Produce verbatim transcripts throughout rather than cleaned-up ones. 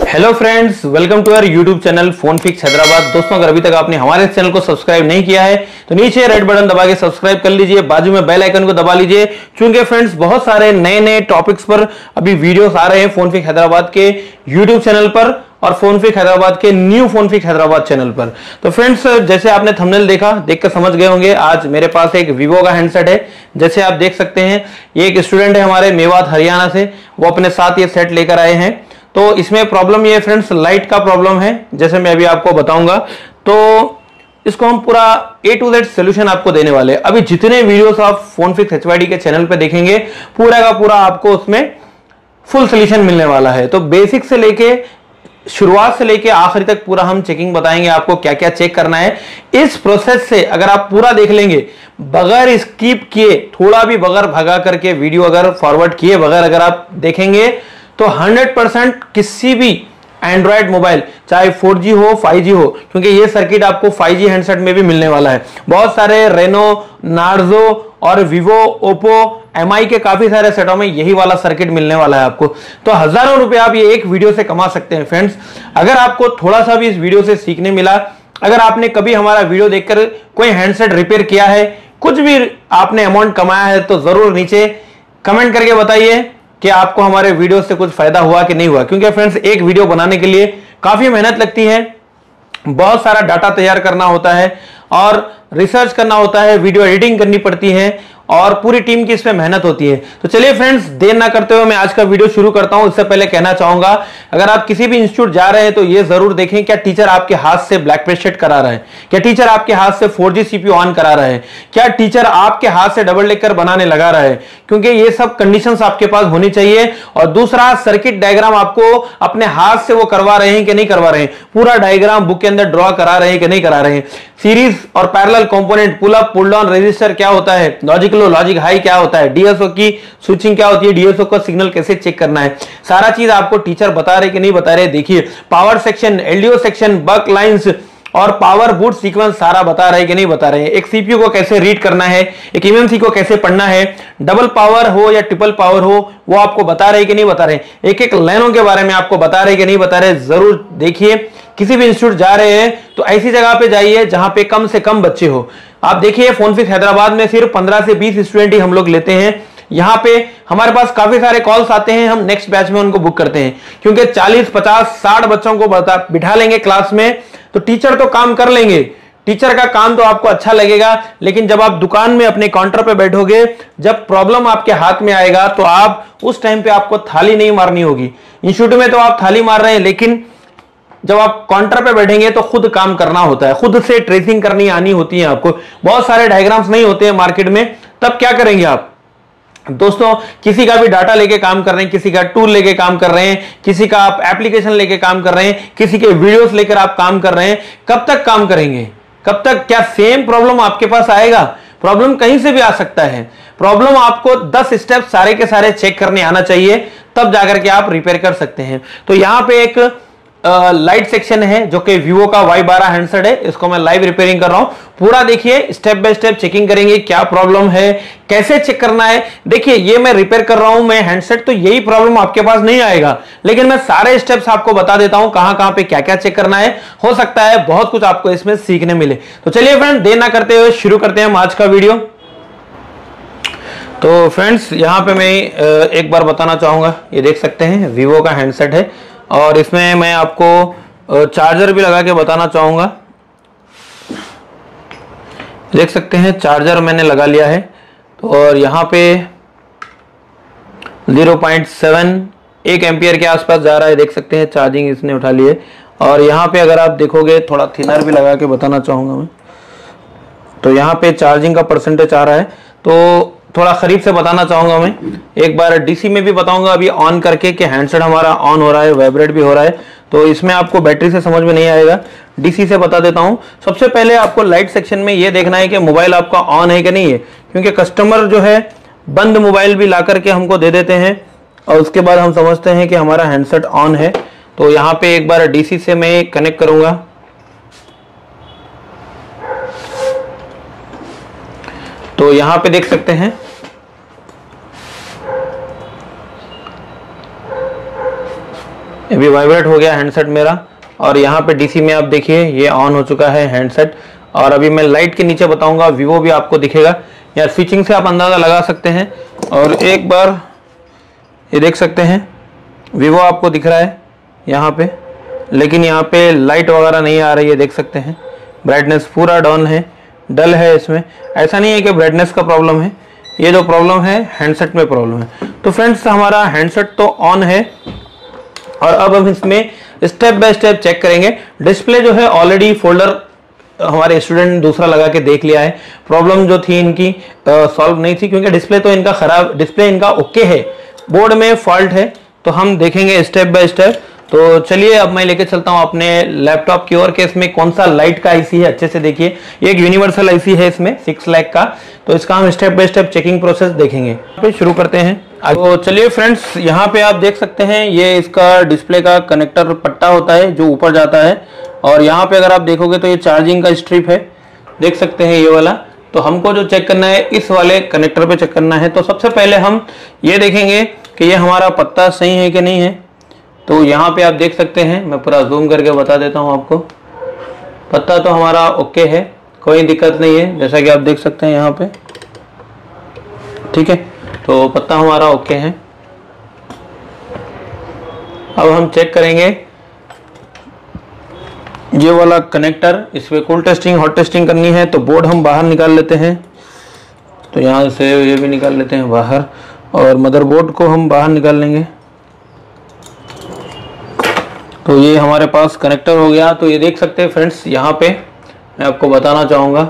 Hello friends, welcome to our YouTube channel phone fix Hyderabad. दोस्तों, अगर अभी तक आपने हमारे चैनल को सब्सक्राइब नहीं किया है तो नीचे रेड बटन दबा के सब्सक्राइब कर लीजिए, बाजू में बेल आइकन को दबा लीजिए, क्योंकि फ्रेंड्स बहुत सारे नए नए टॉपिक्स पर अभी वीडियोस आ रहे हैं फोन फिक्स हैदराबाद के यूट्यूब चैनल पर और फोन फिक्स हैदराबाद के new phone fix Hyderabad channel पर। तो फ्रेंड्स, जैसे आपने थंबनेल देखा, देख कर समझ गए होंगे, आज मेरे पास एक वीवो का हैंडसेट है। जैसे आप देख सकते हैं, ये एक स्टूडेंट है हमारे मेवात हरियाणा से, वो अपने साथ ये सेट लेकर आए हैं। तो इसमें प्रॉब्लम ये फ्रेंड्स लाइट का प्रॉब्लम है, जैसे मैं अभी आपको बताऊंगा। तो इसको हम पूरा ए टू जेड सोल्यूशन आपको देने वाले हैं। अभी जितने वीडियोस आप फोन फिक्स एचवाईडी के चैनल पे देखेंगे, पूरा का पूरा आपको उसमें फुल सोल्यूशन मिलने वाला है। तो बेसिक से लेके शुरुआत से लेके आखिरी तक पूरा हम चेकिंग बताएंगे आपको, क्या क्या चेक करना है। इस प्रोसेस से अगर आप पूरा देख लेंगे, बगैर स्किप किए, थोड़ा भी बगैर भगा करके वीडियो अगर फॉरवर्ड किए बगैर अगर आप देखेंगे तो हंड्रेड परसेंट किसी भी एंड्रॉयड मोबाइल, चाहे फोर जी हो फाइव जी हो, क्योंकि ये सर्किट आपको फाइव जी हैंडसेट में भी मिलने वाला है। बहुत सारे रेनो, नार्जो और विवो, ओप्पो, एमआई के काफी सारे सेटों में यही वाला सर्किट मिलने वाला है आपको। तो हजारों रुपए आप ये एक वीडियो से कमा सकते हैं फ्रेंड्स। अगर आपको थोड़ा सा भी इस वीडियो से सीखने मिला, अगर आपने कभी हमारा वीडियो देखकर कोई हैंडसेट रिपेयर किया है, कुछ भी आपने अमाउंट कमाया है, तो जरूर नीचे कमेंट करके बताइए कि आपको हमारे वीडियो से कुछ फायदा हुआ कि नहीं हुआ। क्योंकि फ्रेंड्स, एक वीडियो बनाने के लिए काफी मेहनत लगती है, बहुत सारा डाटा तैयार करना होता है और रिसर्च करना होता है, वीडियो एडिटिंग करनी पड़ती है और पूरी टीम की इसमें मेहनत होती है। तो चलिए फ्रेंड्स, देर ना करते हुए मैं आज का वीडियो शुरू करता हूं। इससे पहले कहना चाहूंगा, अगर आप किसी भी इंस्टीट्यूट जा रहे हैं तो ये जरूर देखें, क्या टीचर आपके हाथ से ब्लैक पेस्ट सेट करा रहा है, क्या टीचर आपके हाथ से फोर जी सीपीयू ऑन करा रहा है, क्या टीचर आपके हाथ से डबल डेकर बनाने लगा रहा है, क्योंकि ये सब कंडीशंस आपके पास होनी चाहिए। और दूसरा, सर्किट डायग्राम आपको अपने हाथ से वो करवा रहे हैं कि नहीं करवा रहे हैं, पूरा डायग्राम बुक के अंदर ड्रॉ करा रहे हैं कि नहीं करा रहे हैं। सीरीज और parallel component, pull up pull down resistor क्या होता है, लॉजिक लो लॉजिक हाई क्या होता है, डीएसओ की स्विचिंग क्या होती है, डीएसओ का सिग्नल कैसे चेक करना है, सारा चीज आपको टीचर बता रहे कि नहीं बता रहे। देखिए, power section, LDO section, buck lines और पावर बूट सीक्वेंस सारा बता रहे कि नहीं बता रहे हैं। एक सीपीयू को कैसे रीड करना है, एक ईएमसी को कैसे पढ़ना है, डबल पावर हो या ट्रिपल पावर हो, वो आपको बता रहे कि नहीं बता रहे। एक एक लाइनों के बारे में आपको बता रहे कि नहीं बता रहे। जरूर देखिए, किसी भी इंस्टीट्यूट जा रहे हैं तो ऐसी जगह पे जाइए जहां पे कम से कम बच्चे हो। आप देखिए, फोन फिक्स हैदराबाद में सिर्फ पंद्रह से बीस स्टूडेंट ही हम लोग लेते हैं। यहां पे हमारे पास काफी सारे कॉल्स आते हैं, हम नेक्स्ट बैच में उनको बुक करते हैं, क्योंकि चालीस, पचास, साठ बच्चों को बिठा लेंगे क्लास में तो टीचर तो काम कर लेंगे, टीचर का काम तो आपको अच्छा लगेगा, लेकिन जब आप दुकान में अपने काउंटर पे बैठोगे, जब प्रॉब्लम आपके हाथ में आएगा तो आप उस टाइम पे आपको थाली नहीं मारनी होगी। इंस्टीट्यूट में तो आप थाली मार रहे हैं, लेकिन जब आप काउंटर पे बैठेंगे तो खुद काम करना होता है, खुद से ट्रेसिंग करनी आनी होती है आपको। बहुत सारे डायग्राम्स नहीं होते हैं मार्केट में, तब क्या करेंगे आप दोस्तों? किसी का भी डाटा लेके काम कर रहे हैं, किसी का टूल लेके काम कर रहे हैं, किसी का आप एप्लीकेशन लेके काम कर रहे हैं, किसी के वीडियोस लेकर आप काम कर रहे हैं। कब तक काम करेंगे? कब तक? क्या सेम प्रॉब्लम आपके पास आएगा? प्रॉब्लम कहीं से भी आ सकता है। प्रॉब्लम आपको दस स्टेप सारे के सारे चेक करने आना चाहिए, तब जाकर के आप रिपेयर कर सकते हैं। तो यहां पे एक लाइट uh, सेक्शन है जो कि वीवो का वाई बारह हैंडसेट है, इसको मैं लाइव रिपेयरिंग कर रहा हूं। पूरा देखिए, स्टेप बाय स्टेप चेकिंग करेंगे, क्या प्रॉब्लम है, कैसे चेक करना है। देखिए, ये मैं रिपेयर कर रहा हूं मैं हैंडसेट, तो यही प्रॉब्लम आपके पास नहीं आएगा, लेकिन मैं सारे स्टेप्स आपको बता देता हूं, कहां कहां पे क्या क्या चेक करना है। हो सकता है बहुत कुछ आपको इसमें सीखने मिले। तो चलिए फ्रेंड, देर ना करते हुए शुरू करते हैं आज का वीडियो। तो फ्रेंड्स, यहां पे मैं एक बार बताना चाहूंगा, ये देख सकते हैं वीवो का हैंडसेट है और इसमें मैं आपको चार्जर भी लगा के बताना चाहूंगा। देख सकते हैं चार्जर मैंने लगा लिया है, तो और यहाँ पे ज़ीरो पॉइंट सेवन एक एम्पियर के आसपास जा रहा है। देख सकते हैं चार्जिंग इसने उठा ली है। और यहाँ पे अगर आप देखोगे, थोड़ा थिनर भी लगा के बताना चाहूँगा मैं, तो यहाँ पे चार्जिंग का परसेंटेज आ रहा है। तो थोड़ा करीब से बताना चाहूंगा मैं, एक बार डीसी में भी बताऊंगा अभी ऑन करके कि हैंडसेट हमारा ऑन हो रहा है, वाइब्रेट भी हो रहा है। तो इसमें आपको बैटरी से समझ में नहीं आएगा, डीसी से बता देता हूं। सबसे पहले आपको लाइट सेक्शन में ये देखना है कि मोबाइल आपका ऑन है कि नहीं है, क्योंकि कस्टमर जो है बंद मोबाइल भी ला करके हमको दे देते हैं और उसके बाद हम समझते हैं कि हमारा हैंडसेट ऑन है। तो यहाँ पे एक बार डीसी से मैं कनेक्ट करूंगा। तो यहां पे देख सकते हैं अभी वाइब्रेट हो गया हैंडसेट मेरा, और यहाँ पे डीसी में आप देखिए ये ऑन हो चुका है हैंडसेट। और अभी मैं लाइट के नीचे बताऊंगा, वीवो भी आपको दिखेगा, या स्विचिंग से आप अंदाज़ा लगा सकते हैं। और एक बार ये देख सकते हैं वीवो आपको दिख रहा है यहाँ पे, लेकिन यहाँ पे लाइट वगैरह नहीं आ रही है, देख सकते हैं। ब्राइटनेस पूरा डाउन है, डल है इसमें। ऐसा नहीं है कि ब्राइटनेस का प्रॉब्लम है, ये जो प्रॉब्लम है हैंडसेट में प्रॉब्लम है। तो फ्रेंड्स हमारा हैंडसेट तो ऑन है, और अब हम इसमें स्टेप बाय स्टेप चेक करेंगे। डिस्प्ले जो है ऑलरेडी फोल्डर हमारे स्टूडेंट ने दूसरा लगा के देख लिया है। प्रॉब्लम जो थी इनकी सॉल्व नहीं थी, क्योंकि डिस्प्ले तो इनका खराब, डिस्प्ले इनका ओके है, बोर्ड में फॉल्ट है। तो हम देखेंगे स्टेप बाय स्टेप। तो चलिए अब मैं लेके चलता हूं अपने लैपटॉप की ओर, के इसमें कौन सा लाइट का आईसी है। अच्छे से देखिए, ये एक यूनिवर्सल आईसी है इसमें सिक्स लाख का। तो इसका हम step by step checking process देखेंगे। तो शुरू करते हैं। तो चलिए फ्रेंड्स, यहाँ पे आप देख सकते हैं ये इसका डिस्प्ले का कनेक्टर पट्टा होता है जो ऊपर जाता है, और यहाँ पे अगर आप देखोगे तो ये चार्जिंग का स्ट्रिप है, देख सकते हैं ये वाला। तो हमको जो चेक करना है इस वाले कनेक्टर पे चेक करना है। तो सबसे पहले हम ये देखेंगे कि ये हमारा पत्ता सही है कि नहीं है। तो यहाँ पे आप देख सकते हैं, मैं पूरा जूम करके बता देता हूँ आपको। पत्ता तो हमारा ओके है, कोई दिक्कत नहीं है, जैसा कि आप देख सकते हैं यहाँ पे, ठीक है। तो पत्ता हमारा ओके है। अब हम चेक करेंगे ये वाला कनेक्टर, इसमें कूल टेस्टिंग हॉट टेस्टिंग करनी है। तो बोर्ड हम बाहर निकाल लेते हैं, तो यहाँ से ये भी निकाल लेते हैं बाहर, और मदरबोर्ड को हम बाहर निकाल लेंगे। तो ये हमारे पास कनेक्टर हो गया। तो ये देख सकते हैं फ्रेंड्स, यहाँ पे मैं आपको बताना चाहूँगा,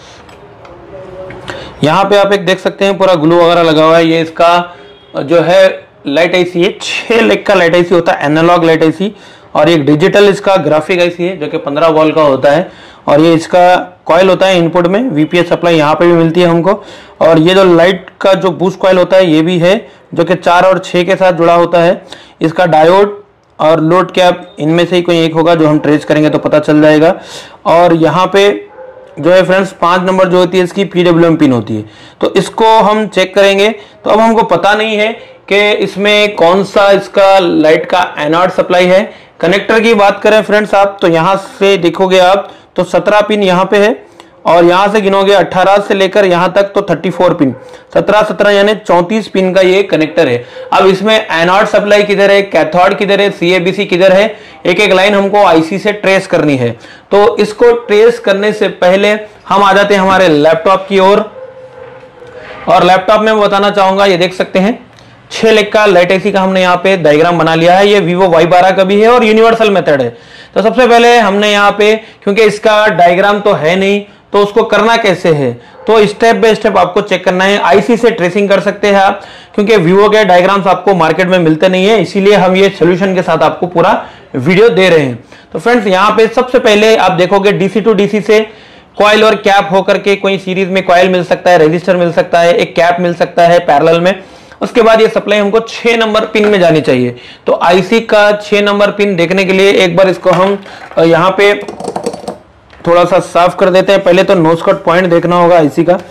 यहाँ पे आप एक देख सकते हैं पूरा ग्लू वगैरह लगा हुआ है। ये इसका जो है लाइट आईसी है, छः लेग का लाइट आईसी होता है, एनालॉग लाइट आईसी। और एक डिजिटल इसका ग्राफिक आईसी है जो कि पंद्रह वोल्ट का होता है। और ये इसका कॉइल होता है इनपुट में, वीपीएस सप्लाई यहाँ पे भी मिलती है हमको। और ये जो लाइट का जो बूस्ट कॉइल होता है ये भी है, जो कि चार और छः के साथ जुड़ा होता है। इसका डायोड और लोड कैप इनमें से ही कोई एक होगा, जो हम ट्रेस करेंगे तो पता चल जाएगा। और यहाँ पे जो है फ्रेंड्स पाँच नंबर जो होती है इसकी पीडब्ल्यूएम पिन होती है, तो इसको हम चेक करेंगे। तो अब हमको पता नहीं है कि इसमें कौन सा इसका लाइट का एनोड सप्लाई है। कनेक्टर की बात करें फ्रेंड्स आप, तो यहाँ से देखोगे आप तो सत्रह पिन यहाँ पे है, और यहाँ से गिनोगे अठारह से लेकर यहाँ तक तो चौंतीस पिन, सत्रह सत्रह यानी चौंतीस पिन का ये कनेक्टर है। अब इसमें एनोड सप्लाई किधर है, कैथोड किधर है, सीएबीसी किधर है, एक एक लाइन हमको आईसी से ट्रेस करनी है। तो इसको ट्रेस करने से पहले हम आ जाते हैं हमारे लैपटॉप की ओर। और, और लैपटॉप में मैं बताना चाहूंगा, ये देख सकते हैं छह लेग का लाइट आईसी का हमने यहाँ पे डायग्राम बना लिया है। ये वीवो वाई बारह का भी है और यूनिवर्सल मेथड है। तो सबसे पहले हमने यहाँ पे, क्योंकि इसका डायग्राम तो है नहीं, तो उसको करना कैसे है, तो स्टेप बाय स्टेप आपको चेक करना है। आईसी से ट्रेसिंग कर सकते हैं आप, क्योंकि वीवो के डायग्राम्स आपको मार्केट में मिलते नहीं है, इसीलिए हम ये सोल्यूशन के साथ आपको पूरा वीडियो दे रहे हैं। तो फ्रेंड्स यहाँ पे सबसे पहले आप देखोगे डीसी टू डीसी से कॉइल और कैप होकर के कोई सीरीज में कॉइल मिल सकता है, रजिस्टर मिल सकता है, एक कैप मिल सकता है पैरेलल में। उसके बाद ये सप्लाई हमको छह नंबर पिन में जानी चाहिए। तो आईसी का छह नंबर पिन देखने के लिए एक बार इसको हम यहाँ पे थोड़ा सा साफ कर देते हैं। पहले तो नो स्कॉट पॉइंट देखना होगा आईसी का।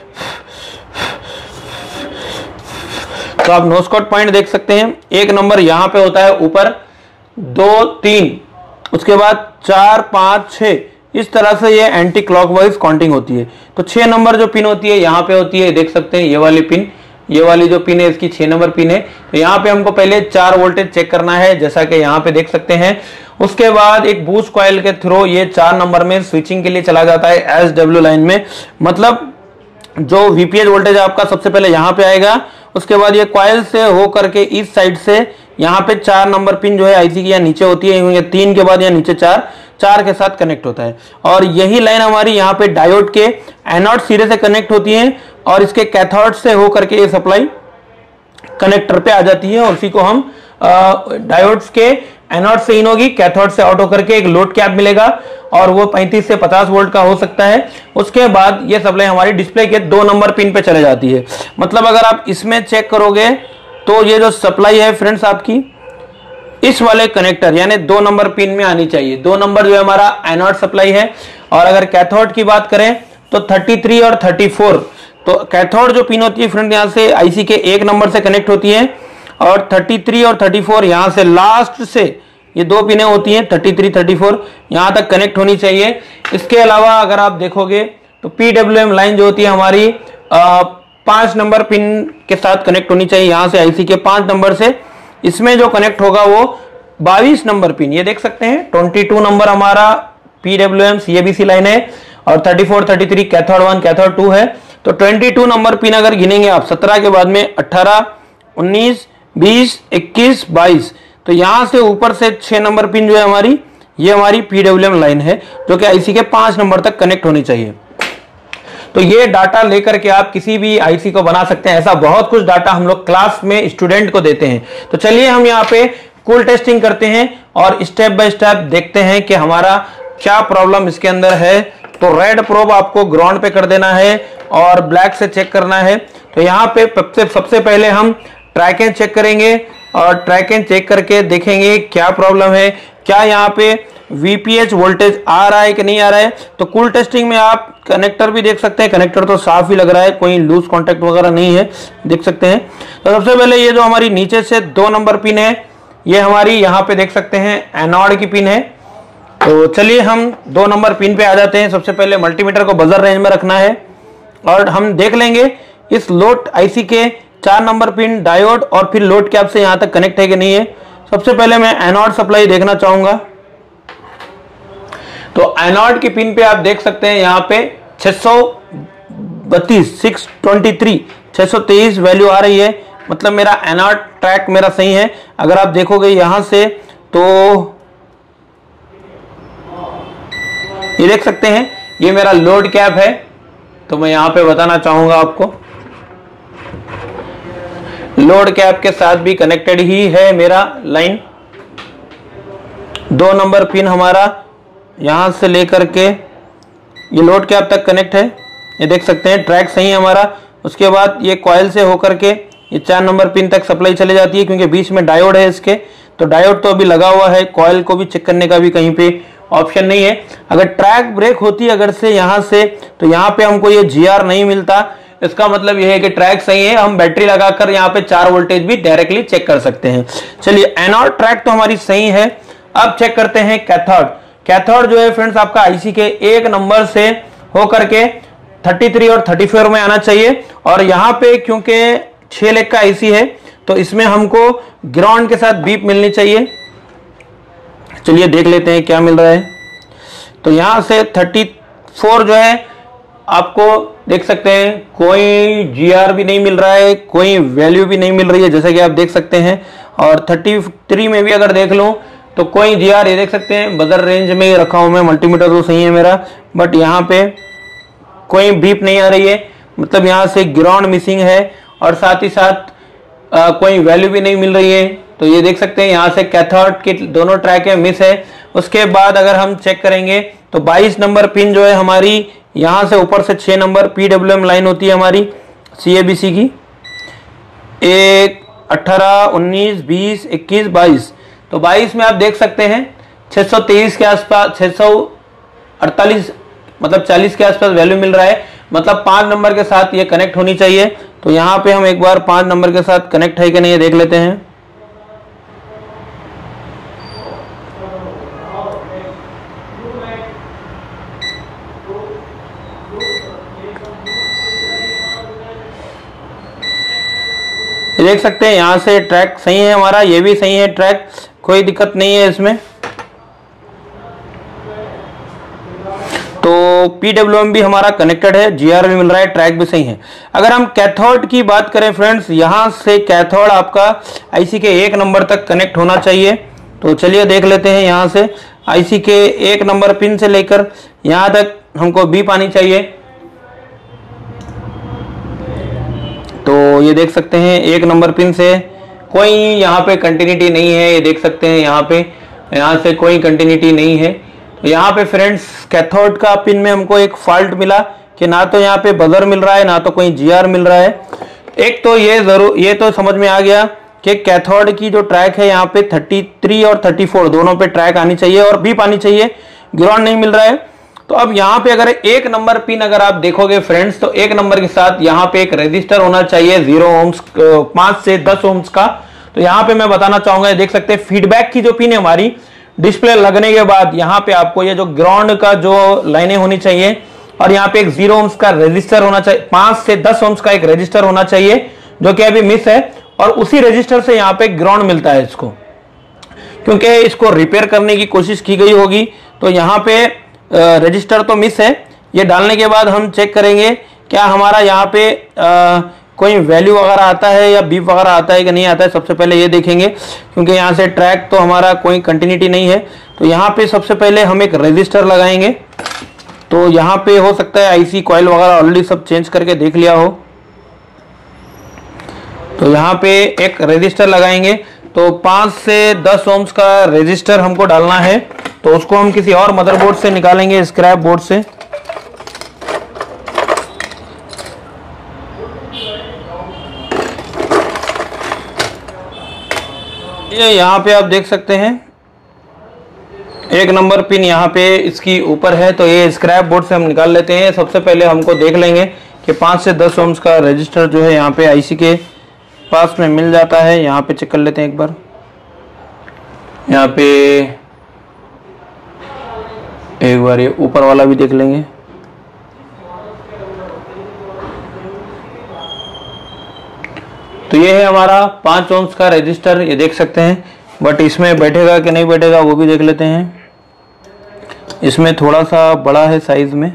तो आप नो स्कॉट पॉइंट देख सकते हैं। एक नंबर यहाँ पे होता है ऊपर, दो तीन, उसके बाद चार पांच छह, इस तरह से ये एंटी क्लॉकवाइज काउंटिंग होती है। तो छह नंबर जो पिन होती है यहाँ पे होती है, देख सकते हैं ये वाली पिन, ये वाली जो पिन है इसकी छह नंबर पिन है। तो यहाँ पे हमको पहले चार वोल्टेज चेक करना है, जैसा कि यहाँ पे देख सकते हैं। उसके बाद एक बूस्ट कॉइल के थ्रू ये चार नंबर में स्विचिंग के लिए चला जाता है एस डब्ल्यू लाइन में। मतलब जो वीपीएच वोल्टेज आपका सबसे पहले यहाँ पे आएगा, उसके बाद ये कॉइल से हो करके इस साइड से यहाँ पे चार नंबर पिन जो है आईसी की यहाँ नीचे होती है, तीन के बाद यहाँ नीचे चार, चार के साथ कनेक्ट होता है। और यही लाइन हमारी यहाँ पे डायोड के एनोड सिरे से कनेक्ट होती है, और इसके कैथोड से हो करके ये सप्लाई कनेक्टर पे आ जाती है। और उसी को हम डायोड्स के एनोड से इन होगी, कैथोड से आउट होकर के एक लोड कैप मिलेगा, और वो पैंतीस से पचास वोल्ट का हो सकता है। उसके बाद ये सप्लाई हमारी डिस्प्ले के दो नंबर पिन पे चले जाती है। मतलब अगर आप इसमें चेक करोगे तो ये जो सप्लाई है फ्रेंड्स आपकी इस वाले कनेक्टर यानी दो नंबर पिन में आनी चाहिए। दो नंबर जो है हमारा एनोड सप्लाई है। और अगर कैथोड की बात करें तो तैंतीस और चौंतीस, तो कैथोड जो पिन होती है फ्रेंड यहाँ से आईसी के एक नंबर से कनेक्ट होती है, और तैंतीस और चौंतीस यहाँ से लास्ट से ये दो पिनें होती हैं थर्टी थ्री थर्टी फोर, यहाँ तक कनेक्ट होनी चाहिए। इसके अलावा अगर आप देखोगे तो पीडब्ल्यूएम लाइन जो होती है हमारी पांच नंबर पिन के साथ कनेक्ट होनी चाहिए, यहाँ से आईसी के पांच नंबर से। इसमें जो कनेक्ट होगा वो बाईस नंबर पिन, ये देख सकते हैं बाईस नंबर हमारा पीडब्ल्यूएम सीएबीसी लाइन है और चौंतीस तैंतीस कैथोड वन कैथोड टू है। तो बाईस नंबर पिन अगर गिनेंगे आप सत्रह के बाद में अठारह उन्नीस बीस इक्कीस बाईस, तो यहां से ऊपर से छह नंबर पिन जो है हमारी, ये हमारी पीडब्ल्यूएम लाइन है जो कि आईसी के पांच नंबर तक कनेक्ट होनी चाहिए। तो ये डाटा लेकर के आप किसी भी आईसी को बना सकते हैं। ऐसा बहुत कुछ डाटा हम लोग क्लास में स्टूडेंट को देते हैं। तो चलिए हम यहाँ पे कूल टेस्टिंग करते हैं और स्टेप बाय स्टेप देखते हैं कि हमारा क्या प्रॉब्लम इसके अंदर है। तो रेड प्रोब आपको ग्राउंड पे कर देना है और ब्लैक से चेक करना है। तो यहाँ पे सबसे सबसे पहले हम ट्रैक एंड चेक करेंगे और ट्रैक एंड चेक करके देखेंगे क्या प्रॉब्लम है, क्या यहाँ पे वीपीएच वोल्टेज आ रहा है कि नहीं आ रहा है। तो कूल टेस्टिंग में आप कनेक्टर भी देख सकते हैं, कनेक्टर तो साफ ही लग रहा है, कोई लूज कॉन्टैक्ट वगैरह नहीं है, देख सकते हैं। तो सबसे पहले ये जो हमारी नीचे से दो नंबर पिन है, ये हमारी यहाँ पे देख सकते हैं एनोड की पिन है। तो चलिए हम दो नंबर पिन पे आ जाते हैं। सबसे पहले मल्टीमीटर को बजर रेंज में रखना है और हम देख लेंगे इस लोड आईसी के चार नंबर पिन, डायोड और फिर लोड कैप से यहाँ तक कनेक्ट है कि नहीं है। सबसे पहले मैं एनोड सप्लाई देखना चाहूंगा। तो एनोड की पिन पे आप देख सकते हैं यहाँ पे छह सौ बत्तीस सिक्स ट्वेंटी थ्री छह सौ तेईस वैल्यू आ रही है, मतलब मेरा एनोड ट्रैक मेरा सही है। अगर आप देखोगे यहां से तो ये देख सकते हैं ये मेरा लोड कैप है। तो मैं यहां पे बताना चाहूंगा आपको, लोड कैप के साथ भी कनेक्टेड ही है मेरा लाइन। दो नंबर पिन हमारा यहां से लेकर के ये लोड कैप तक कनेक्ट है, ये देख सकते हैं ट्रैक सही है हमारा। उसके बाद ये कॉइल से होकर के ये चार नंबर पिन तक सप्लाई चली जाती है, क्योंकि बीच में डायोड है इसके। तो डायोड तो अभी लगा हुआ है, कॉइल को भी चेक करने का भी कहीं पे ऑप्शन नहीं है। अगर ट्रैक ब्रेक होती है अगर से यहाँ से, तो यहाँ पे हमको ये जीआर नहीं मिलता। इसका मतलब यह है कि ट्रैक सही है। हम बैटरी लगाकर यहाँ पे चार वोल्टेज भी डायरेक्टली चेक कर सकते हैं। चलिए एनोड ट्रैक तो हमारी सही है। अब चेक करते हैं कैथोड। कैथोड जो है फ्रेंड्स आपका आईसी के एक नंबर से होकर के तैंतीस और चौंतीस में आना चाहिए। और यहाँ पे क्योंकि छह लेग का आईसी है तो इसमें हमको ग्राउंड के साथ बीप मिलनी चाहिए। चलिए देख लेते हैं क्या मिल रहा है। तो यहां से चौंतीस जो है आपको देख सकते हैं कोई जीआर भी नहीं मिल रहा है, कोई वैल्यू भी नहीं मिल रही है, जैसे कि आप देख सकते हैं। और तैंतीस में भी अगर देख लूं तो कोई जीआर, ये देख सकते हैं बजर रेंज में ही रखा हूं मैं, मल्टीमीटर तो सही है मेरा, बट यहाँ पे कोई बीप नहीं आ रही है, मतलब यहाँ से ग्राउंड मिसिंग है। और साथ ही साथ आ, कोई वैल्यू भी नहीं मिल रही है। तो ये देख सकते हैं यहाँ से कैथोड के दोनों ट्रैक है मिस है। उसके बाद अगर हम चेक करेंगे तो बाईस नंबर पिन जो है हमारी, यहाँ से ऊपर से छह नंबर पीडब्ल्यूएम लाइन होती है हमारी सीएबीसी की, एक अठारह उन्नीस बीस इक्कीस बाईस। तो बाईस में आप देख सकते हैं छह सौ तेईस के आसपास, छह सौ अड़तालीस मतलब चालीस के आसपास वैल्यू मिल रहा है, मतलब पांच नंबर के साथ ये कनेक्ट होनी चाहिए। तो यहाँ पे हम एक बार पांच नंबर के साथ कनेक्ट है कि नहीं ये देख लेते हैं। देख सकते हैं यहाँ से ट्रैक सही है हमारा, ये भी सही है ट्रैक, कोई दिक्कत नहीं है इसमें। तो पीडब्ल्यूएम भी हमारा कनेक्टेड है, जीआर भी मिल रहा है, ट्रैक भी सही है। अगर हम कैथोड की बात करें फ्रेंड्स, यहाँ से कैथोड आपका आईसी के एक नंबर तक कनेक्ट होना चाहिए। तो चलिए देख लेते हैं, यहाँ से आईसी के एक नंबर पिन से लेकर यहाँ तक हमको बीप आनी चाहिए। तो ये देख सकते हैं एक नंबर पिन से कोई यहाँ पे कंटिन्यूटी नहीं है, ये देख सकते हैं यहाँ पे, यहाँ से कोई कंटिन्यूटी नहीं है। तो यहाँ पे फ्रेंड्स कैथोड का पिन में हमको एक फॉल्ट मिला कि ना तो यहाँ पे बजर मिल रहा है ना तो कोई जीआर मिल रहा है। एक तो ये जरूर ये तो समझ में आ गया कि कैथोड की जो ट्रैक है यहाँ पे तैंतीस और चौंतीस दोनों पे ट्रैक आनी चाहिए और बीप आनी चाहिए, ग्राउंड नहीं मिल रहा है। तो अब यहाँ पे अगर एक नंबर पिन अगर आप देखोगे फ्रेंड्स, तो एक नंबर के साथ यहाँ पे एक रेजिस्टर होना चाहिए जीरो ओम्स, पांच से दस ओम्स का। तो यहाँ पे मैं बताना चाहूंगा, देख सकते हैं फीडबैक की जो पिन है हमारी डिस्प्ले लगने के बाद यहाँ पे आपको ये जो ग्राउंड का जो लाइनें होनी चाहिए और यहाँ पे एक जीरो ओम्स का रजिस्टर होना चाहिए, पांच से दस ओम्स का एक रजिस्टर होना चाहिए जो कि अभी मिस है, और उसी रजिस्टर से यहाँ पे ग्राउंड मिलता है इसको, क्योंकि इसको रिपेयर करने की कोशिश की गई होगी। तो यहाँ पे रजिस्टर तो मिस है, ये डालने के बाद हम चेक करेंगे क्या हमारा यहाँ पे आ, कोई वैल्यू वगैरह आता है या बीप वगैरह आता है कि नहीं आता है। सबसे पहले ये देखेंगे, क्योंकि यहाँ से ट्रैक तो हमारा कोई कंटिन्यूटी नहीं है। तो यहाँ पे सबसे पहले हम एक रजिस्टर लगाएंगे। तो यहाँ पे हो सकता है आईसी कॉइल वगैरह ऑलरेडी सब चेंज करके देख लिया हो। तो यहाँ पे एक रजिस्टर लगाएंगे, तो पाँच से दस ओम्स का रजिस्टर हमको डालना है। तो उसको हम किसी और मदरबोर्ड से निकालेंगे, स्क्रैप बोर्ड से। ये यहाँ पे आप देख सकते हैं एक नंबर पिन यहाँ पे इसकी ऊपर है, तो ये स्क्रैप बोर्ड से हम निकाल लेते हैं। सबसे पहले हमको देख लेंगे कि पाँच से दस ओम्स का रजिस्टर जो है यहाँ पे आईसी के पास में मिल जाता है। यहाँ पे चेक कर लेते हैं एक बार। यहाँ पे एक बार ये ऊपर वाला भी देख लेंगे। तो ये है हमारा पाँच ओम्स का रजिस्टर, ये देख सकते हैं। बट इसमें बैठेगा कि नहीं बैठेगा वो भी देख लेते हैं। इसमें थोड़ा सा बड़ा है साइज में,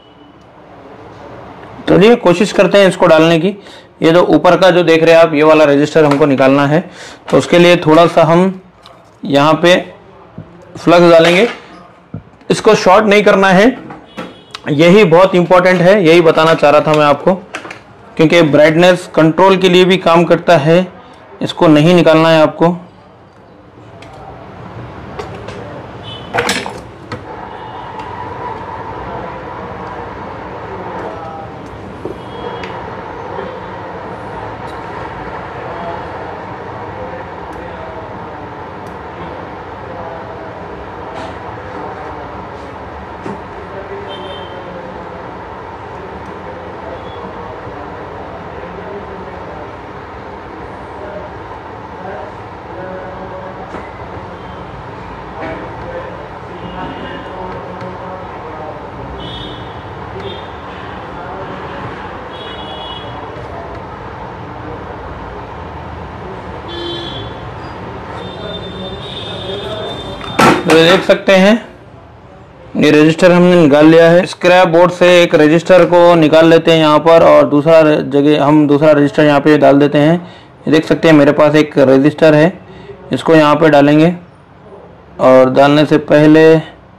तो ये कोशिश करते हैं इसको डालने की। ये जो ऊपर का जो देख रहे हैं आप, ये वाला रजिस्टर हमको निकालना है। तो उसके लिए थोड़ा सा हम यहाँ पे फ्लक्स डालेंगे। इसको शॉर्ट नहीं करना है, यही बहुत इंपॉर्टेंट है, यही बताना चाह रहा था मैं आपको, क्योंकि ब्राइटनेस कंट्रोल के लिए भी काम करता है। इसको नहीं निकालना है आपको। तो देख सकते हैं ये रजिस्टर हमने निकाल लिया है। स्क्रैप बोर्ड से एक रजिस्टर को निकाल लेते हैं यहाँ पर, और दूसरा जगह हम दूसरा रजिस्टर यहाँ पे डाल देते हैं। ये देख सकते हैं मेरे पास एक रजिस्टर है, इसको यहाँ पे डालेंगे। और डालने से पहले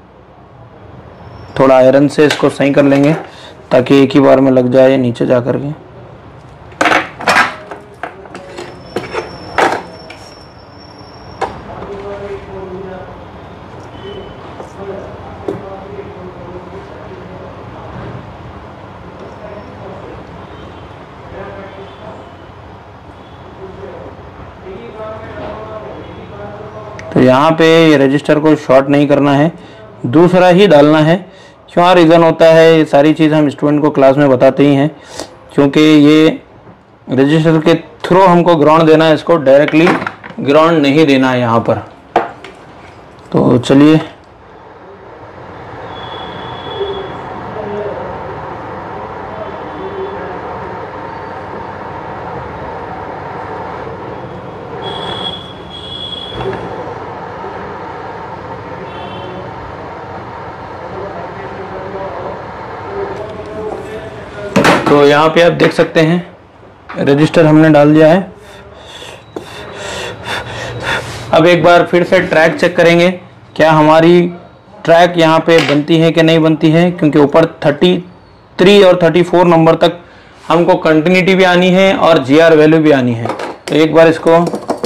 थोड़ा आयरन से इसको सही कर लेंगे ताकि एक ही बार में लग जाए नीचे जा कर के। तो यहाँ पे ये रजिस्टर को शॉर्ट नहीं करना है, दूसरा ही डालना है। क्या रीज़न होता है, ये सारी चीज़ हम स्टूडेंट को क्लास में बताते ही हैं, क्योंकि ये रजिस्टर के थ्रू हमको ग्राउंड देना है, इसको डायरेक्टली ग्राउंड नहीं देना है यहाँ पर। तो चलिए तो यहाँ पे आप देख सकते हैं रजिस्टर हमने डाल दिया है। अब एक बार फिर से ट्रैक चेक करेंगे क्या हमारी ट्रैक यहाँ पे बनती है कि नहीं बनती है, क्योंकि ऊपर तैंतीस और चौंतीस नंबर तक हमको कंटिन्यूटी भी आनी है और जीआर वैल्यू भी आनी है। तो एक बार इसको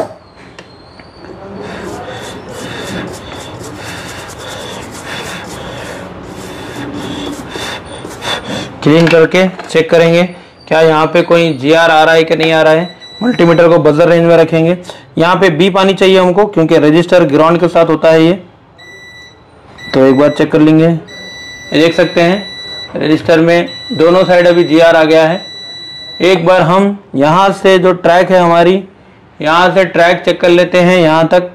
क्लीन करके चेक करेंगे क्या यहाँ पे कोई जीआर आ रहा है कि नहीं आ रहा है। मल्टीमीटर को बजर रेंज में रखेंगे। यहाँ पे बीप आनी चाहिए हमको, क्योंकि रजिस्टर ग्राउंड के साथ होता है ये। तो एक बार चेक कर लेंगे, ये देख सकते हैं रजिस्टर में दोनों साइड अभी जीआर आ गया है। एक बार हम यहाँ से जो ट्रैक है हमारी यहां से ट्रैक चेक कर लेते हैं यहां तक।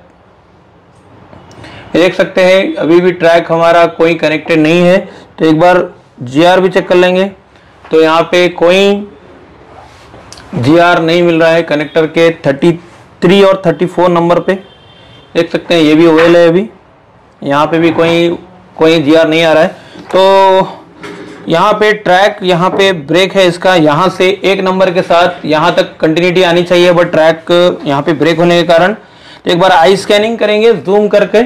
देख सकते हैं अभी भी ट्रैक हमारा कोई कनेक्टेड नहीं है। तो एक बार जीआर भी चेक कर लेंगे। तो यहाँ पे कोई जीआर नहीं मिल रहा है कनेक्टर के तैंतीस और चौंतीस नंबर पे। देख सकते हैं ये भी ओएल है, अभी यहाँ पे भी कोई कोई जीआर नहीं आ रहा है। तो यहाँ पे ट्रैक, यहाँ पे ब्रेक है इसका, यहाँ से एक नंबर के साथ यहाँ तक कंटिन्यूटी आनी चाहिए, बट ट्रैक यहाँ पे ब्रेक होने के कारण। तो एक बार आई स्कैनिंग करेंगे जूम करके,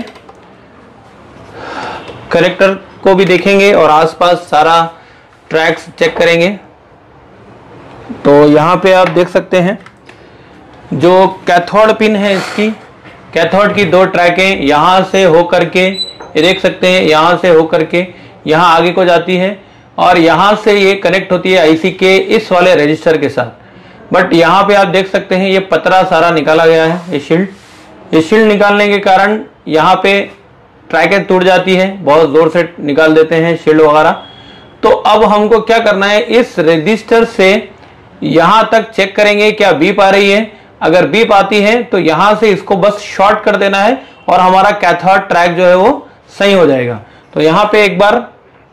कनेक्टर को भी देखेंगे और आसपास सारा ट्रैक्स चेक करेंगे। तो यहाँ पे आप देख सकते हैं जो कैथोड पिन है इसकी, कैथोड की दो ट्रैकें यहाँ से होकर के, ये देख सकते हैं यहाँ से होकर के यहाँ आगे को जाती है और यहाँ से ये कनेक्ट होती है आईसी के इस वाले रजिस्टर के साथ। बट यहाँ पे आप देख सकते हैं ये पतरा सारा निकाला गया है, ये शील्ड, ये शील्ड निकालने के कारण यहाँ पे ट्रैकें टूट जाती है, बहुत जोर से निकाल देते हैं शील्ड वगैरह। तो अब हमको क्या करना है, इस रजिस्टर से यहाँ तक चेक करेंगे क्या बीप आ रही है। अगर बीप आती है तो यहाँ से इसको बस शॉर्ट कर देना है और हमारा कैथोड ट्रैक जो है वो सही हो जाएगा। तो यहाँ पे एक बार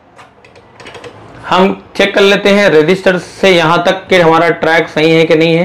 हम चेक कर लेते हैं रजिस्टर से यहाँ तक कि हमारा ट्रैक सही है कि नहीं है।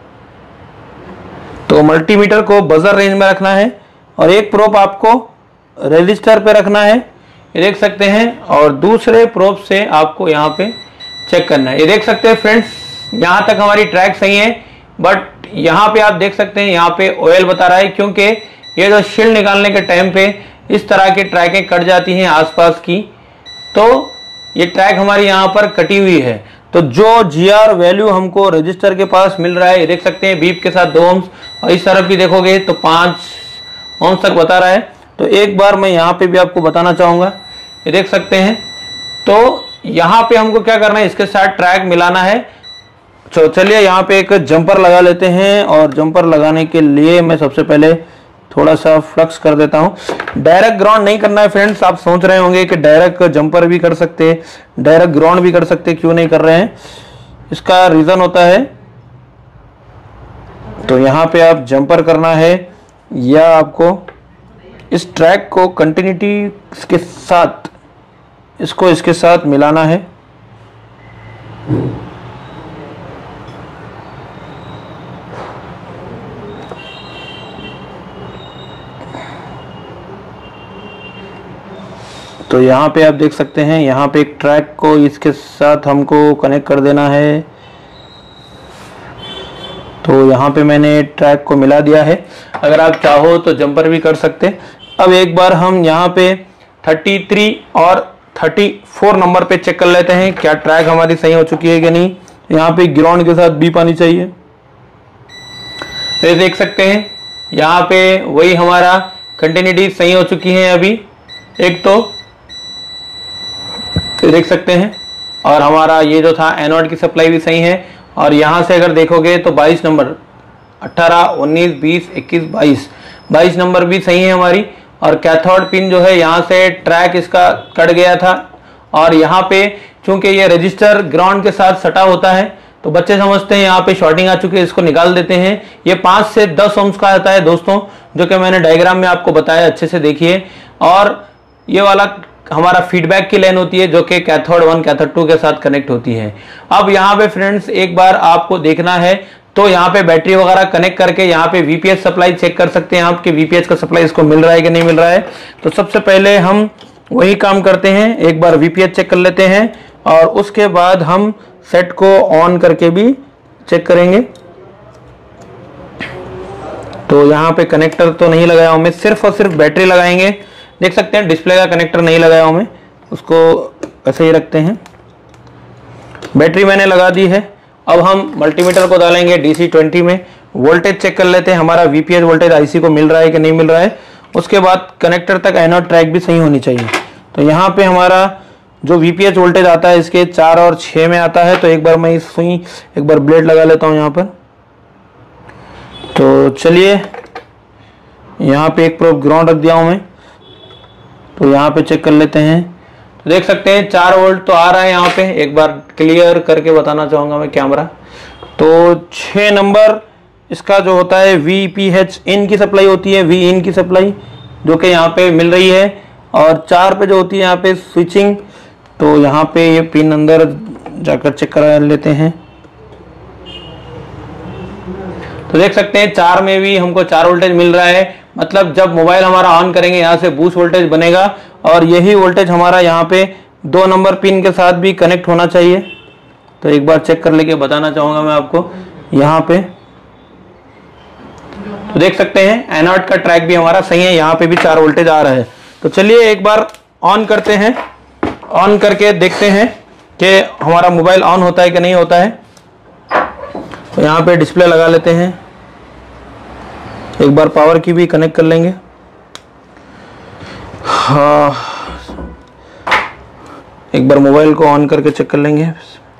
तो मल्टीमीटर को बजर रेंज में रखना है और एक प्रोब आपको रजिस्टर पे रखना है, ये देख सकते हैं, और दूसरे प्रोब से आपको यहाँ पे चेक करना है। ये देख सकते हैं फ्रेंड्स यहाँ तक हमारी ट्रैक सही है, बट यहाँ पे आप देख सकते हैं यहाँ पे ऑयल बता रहा है, क्योंकि ये जो शील्ड निकालने के टाइम पे इस तरह की ट्रैकें कट जाती हैं आसपास की, तो ये ट्रैक हमारी यहाँ पर कटी हुई है। तो जो जीआर वैल्यू हमको रजिस्टर के पास मिल रहा है, ये देख सकते हैं बीप के साथ दो ओम्स, और इस तरफ भी देखोगे तो पांच ओम्स तक बता रहा है। तो एक बार मैं यहाँ पे भी आपको बताना चाहूंगा, ये देख सकते हैं। तो यहाँ पे हमको क्या करना है, इसके साथ ट्रैक मिलाना है। तो चलिए यहाँ पे एक जंपर लगा लेते हैं, और जंपर लगाने के लिए मैं सबसे पहले थोड़ा सा फ्लक्स कर देता हूं। डायरेक्ट ग्राउंड नहीं करना है फ्रेंड्स। आप सोच रहे होंगे कि डायरेक्ट जंपर भी कर सकते हैं, डायरेक्ट ग्राउंड भी कर सकते हैं, क्यों नहीं कर रहे हैं। इसका रीजन होता है, तो यहाँ पे आप जंपर करना है या आपको इस ट्रैक को कंटिन्यूटी के साथ, इसको इसके साथ मिलाना है। तो यहाँ पे आप देख सकते हैं यहाँ पे एक ट्रैक को इसके साथ हमको कनेक्ट कर देना है। तो यहाँ पे मैंने ट्रैक को मिला दिया है। अगर आप चाहो तो जंपर भी कर सकते। अब एक बार हम यहाँ पे तैंतीस और चौंतीस नंबर पे चेक कर लेते हैं क्या ट्रैक हमारी सही हो चुकी है कि नहीं। यहाँ पे ग्राउंड के साथ बीप आनी चाहिए। तो देख सकते हैं यहाँ पे वही हमारा कंटिन्यूटी सही हो चुकी है अभी एक तो देख सकते हैं, और हमारा ये जो था एनोड की सप्लाई भी सही है। और यहाँ से अगर देखोगे तो बाईस नंबर, अठारह, उन्नीस, बीस, इक्कीस, बाईस बाईस नंबर भी सही है हमारी। और कैथोड पिन जो है यहाँ से ट्रैक इसका कट गया था, और यहाँ पे चूंकि ये रजिस्टर ग्राउंड के साथ सटा होता है तो बच्चे समझते हैं यहाँ पे शॉर्टिंग आ चुकी है, इसको निकाल देते हैं। ये पाँच से दस ओम्स का आता है दोस्तों, जो कि मैंने डायग्राम में आपको बताया, अच्छे से देखिए। और ये वाला हमारा फीडबैक की लाइन होती है जो कि कैथोड वन कैथोड टू के साथ कनेक्ट होती है। अब यहाँ पे फ्रेंड्स एक बार आपको देखना है तो यहाँ पे बैटरी वगैरह कनेक्ट करके यहाँ पे वीपीएच सप्लाई चेक कर सकते हैं आपके वीपीएच का सप्लाई इसको मिल रहा है कि नहीं मिल रहा है। तो सबसे पहले हम वही काम करते हैं, एक बार वीपीएच चेक कर लेते हैं और उसके बाद हम सेट को ऑन करके भी चेक करेंगे। तो यहाँ पे कनेक्टर तो नहीं लगाया हूं मैं, सिर्फ और सिर्फ बैटरी लगाएंगे। देख सकते हैं डिस्प्ले का कनेक्टर नहीं लगाया हूं मैं, उसको ऐसे ही रखते हैं। बैटरी मैंने लगा दी है। अब हम मल्टीमीटर को डालेंगे डीसी ट्वेंटी में, वोल्टेज चेक कर लेते हैं हमारा वीपीएच वोल्टेज आईसी को मिल रहा है कि नहीं मिल रहा है। उसके बाद कनेक्टर तक एनोड ट्रैक भी सही होनी चाहिए। तो यहाँ पे हमारा जो वीपीएच वोल्टेज आता है इसके चार और छः में आता है। तो एक बार मैं इस सुई एक बार ब्लेड लगा लेता हूँ यहाँ पर। तो चलिए यहाँ पे एक प्रोब ग्राउंड रख दिया हूँ मैं, तो यहाँ पे चेक कर लेते हैं। तो देख सकते हैं चार वोल्ट तो आ रहा है यहाँ पे। एक बार क्लियर करके बताना चाहूँगा मैं कैमरा। तो छः नंबर इसका जो होता है वी पी एच इन की सप्लाई होती है, वी इन की सप्लाई जो कि यहाँ पे मिल रही है। और चार पे जो होती है यहाँ पे स्विचिंग, तो यहाँ पे ये पिन अंदर जाकर चेक करा लेते हैं। तो देख सकते हैं चार में भी हमको चार वोल्टेज मिल रहा है, मतलब जब मोबाइल हमारा ऑन करेंगे यहाँ से बूस्ट वोल्टेज बनेगा और यही वोल्टेज हमारा यहाँ पे दो नंबर पिन के साथ भी कनेक्ट होना चाहिए। तो एक बार चेक कर लेके बताना चाहूंगा मैं आपको यहाँ पे। तो देख सकते हैं एनोड का ट्रैक भी हमारा सही है, यहाँ पे भी चार वोल्टेज आ रहा है। तो चलिए एक बार ऑन करते हैं, ऑन करके देखते हैं कि हमारा मोबाइल ऑन होता है कि नहीं होता है। तो यहाँ पे डिस्प्ले लगा लेते हैं, एक बार पावर की भी कनेक्ट कर लेंगे। हाँ, एक बार मोबाइल को ऑन करके चेक कर लेंगे।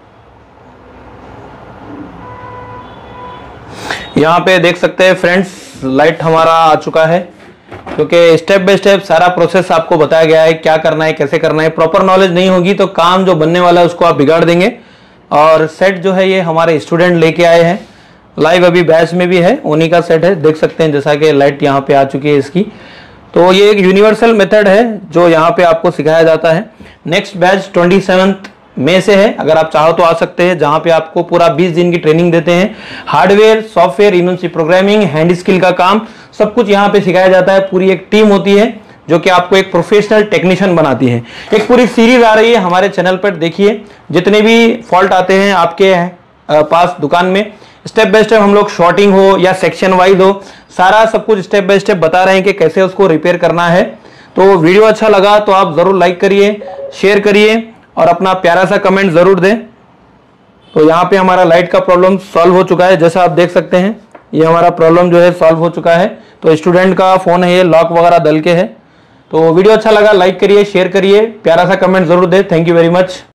यहाँ पे देख सकते हैं फ्रेंड्स लाइट हमारा आ चुका है, क्योंकि स्टेप बाय स्टेप सारा प्रोसेस आपको बताया गया है, क्या करना है कैसे करना है। प्रॉपर नॉलेज नहीं होगी तो काम जो बनने वाला है उसको आप बिगाड़ देंगे। और सेट जो है ये हमारे स्टूडेंट लेके आए हैं, लाइव अभी बैच में भी है, उन्हीं का सेट है। देख सकते हैं जैसा कि लाइट यहाँ पे आ चुकी है इसकी। तो ये एक यूनिवर्सल मेथड है जो यहाँ पे आपको सिखाया जाता है। Next batch twenty seventh May से है, अगर आप चाहो तो आ सकते हैं, जहाँ पे आपको पूरा बीस दिन की ट्रेनिंग देते हैं। Hardware, software, eMMC programming, hand skill का काम सब कुछ यहाँ पे सिखाया जाता है। पूरी एक टीम होती है जो कि आपको एक प्रोफेशनल टेक्नीशियन बनाती है। एक पूरी सीरीज आ रही है हमारे चैनल पर, देखिए जितने भी फॉल्ट आते हैं आपके पास दुकान में, स्टेप बाय स्टेप हम लोग शॉर्टिंग हो या सेक्शन वाइज हो, सारा सब कुछ स्टेप बाय स्टेप बता रहे हैं कि कैसे उसको रिपेयर करना है। तो वीडियो अच्छा लगा तो आप जरूर लाइक करिए, शेयर करिए और अपना प्यारा सा कमेंट जरूर दें। तो यहाँ पे हमारा लाइट का प्रॉब्लम सॉल्व हो चुका है, जैसा आप देख सकते हैं ये हमारा प्रॉब्लम जो है सॉल्व हो चुका है। तो स्टूडेंट का फोन है, ये लॉक वगैरह दल के है। तो वीडियो अच्छा लगा लाइक करिए, शेयर करिए, प्यारा सा कमेंट जरूर दें। Thank you very much.